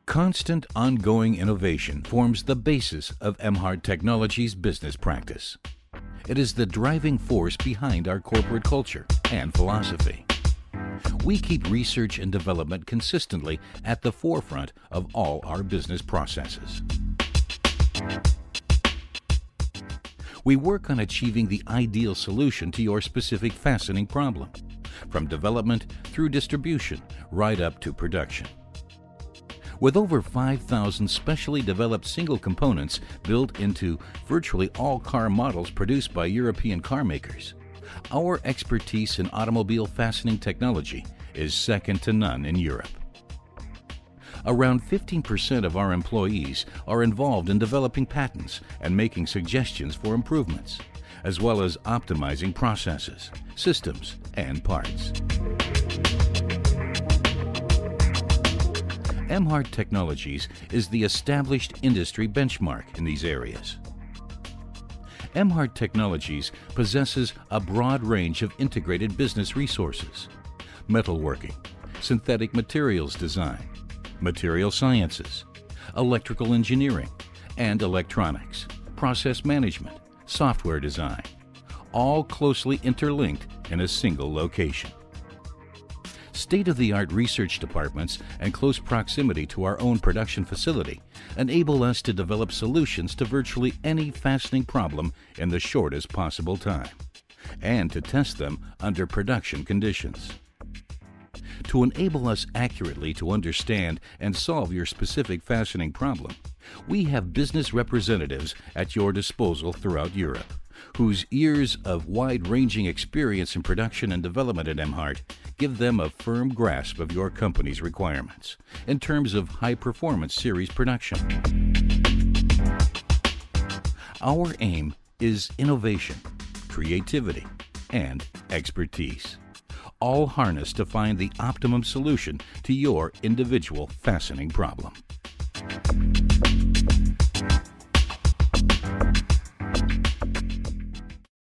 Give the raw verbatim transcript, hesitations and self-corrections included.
Constant, ongoing innovation forms the basis of Emhart Technologies' business practice. It is the driving force behind our corporate culture and philosophy. We keep research and development consistently at the forefront of all our business processes. We work on achieving the ideal solution to your specific fastening problem, from development through distribution, right up to production. With over five thousand specially developed single components built into virtually all car models produced by European car makers, our expertise in automobile fastening technology is second to none in Europe. Around fifteen percent of our employees are involved in developing patents and making suggestions for improvements, as well as optimizing processes, systems, and parts. Emhart Technologies is the established industry benchmark in these areas. Emhart Technologies possesses a broad range of integrated business resources: metalworking, synthetic materials design, material sciences, electrical engineering, and electronics, process management, software design, all closely interlinked in a single location. State-of-the-art research departments and close proximity to our own production facility enable us to develop solutions to virtually any fastening problem in the shortest possible time, and to test them under production conditions. To enable us accurately to understand and solve your specific fastening problem, we have business representatives at your disposal throughout Europe, whose years of wide-ranging experience in production and development at Emhart give them a firm grasp of your company's requirements in terms of high-performance series production. Our aim is innovation, creativity, and expertise, all harnessed to find the optimum solution to your individual fastening problem.